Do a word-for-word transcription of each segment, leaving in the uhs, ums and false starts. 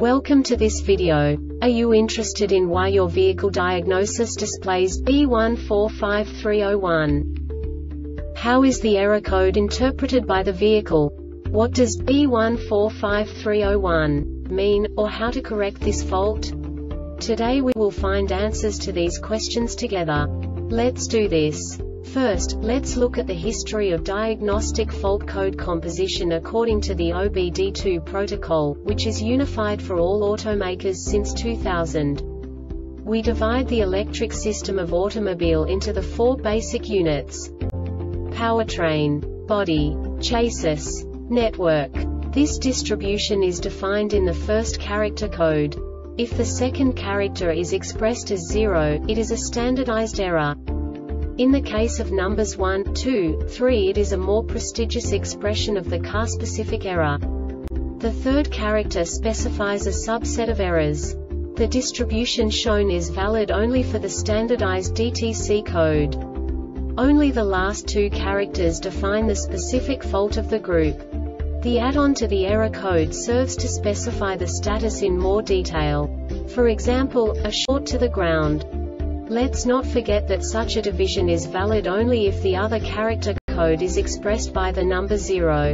Welcome to this video. Are you interested in why your vehicle diagnosis displays B one four five three zero one? How is the error code interpreted by the vehicle? What does B one four five three zero one mean, or how to correct this fault? Today we will find answers to these questions together. Let's do this. First, let's look at the history of diagnostic fault code composition according to the O B D two protocol, which is unified for all automakers since two thousand. We divide the electric system of automobile into the four basic units: powertrain, body, chassis, network. This distribution is defined in the first character code. If the second character is expressed as zero, it is a standardized error. In the case of numbers one, two, three, it is a more prestigious expression of the car-specific error. The third character specifies a subset of errors. The distribution shown is valid only for the standardized D T C code. Only the last two characters define the specific fault of the group. The add-on to the error code serves to specify the status in more detail. For example, a short to the ground. Let's not forget that such a division is valid only if the other character code is expressed by the number zero.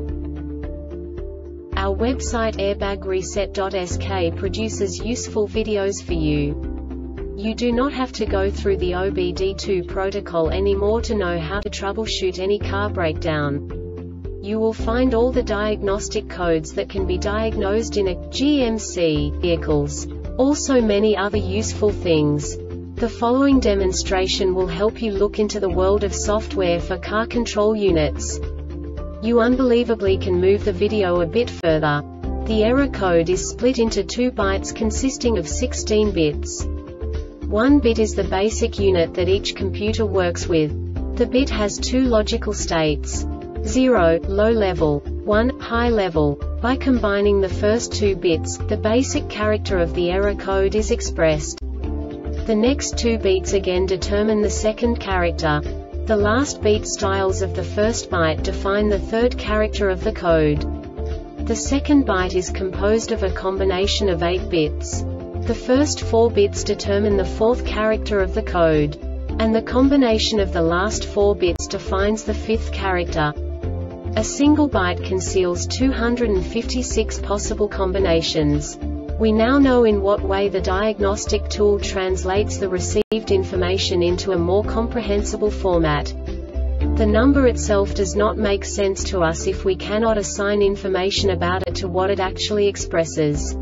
Our website airbag reset dot S K produces useful videos for you. You do not have to go through the O B D two protocol anymore to know how to troubleshoot any car breakdown. You will find all the diagnostic codes that can be diagnosed in a G M C vehicles. Also many other useful things. The following demonstration will help you look into the world of software for car control units. You unbelievably can move the video a bit further. The error code is split into two bytes consisting of sixteen bits. One bit is the basic unit that each computer works with. The bit has two logical states: zero, low level, one, high level. By combining the first two bits, the basic character of the error code is expressed. The next two beats again determine the second character. The last beat styles of the first byte define the third character of the code. The second byte is composed of a combination of eight bits. The first four bits determine the fourth character of the code. And the combination of the last four bits defines the fifth character. A single byte conceals two hundred fifty-six possible combinations. We now know in what way the diagnostic tool translates the received information into a more comprehensible format. The number itself does not make sense to us if we cannot assign information about it to what it actually expresses.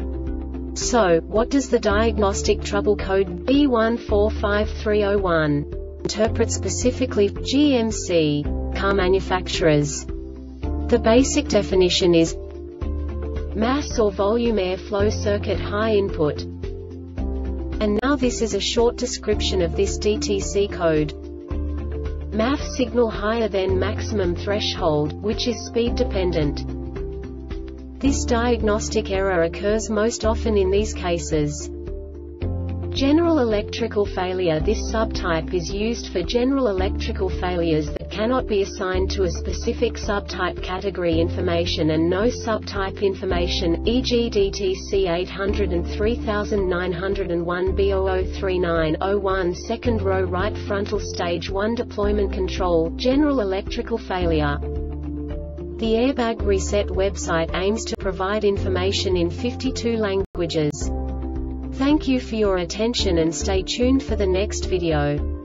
So, what does the diagnostic trouble code B one four five three zero one interpret specifically for G M C car manufacturers? The basic definition is mass or volume airflow circuit high input. And now this is a short description of this D T C code. M A F signal higher than maximum threshold, which is speed dependent. This diagnostic error occurs most often in these cases: general electrical failure. This subtype is used for general electrical failures that cannot be assigned to a specific subtype category information and no subtype information, for example D T C eight hundred three nine zero one B zero zero three nine zero one second row right frontal stage one deployment control. General electrical failure. The Airbag Reset website aims to provide information in fifty-two languages. Thank you for your attention and stay tuned for the next video.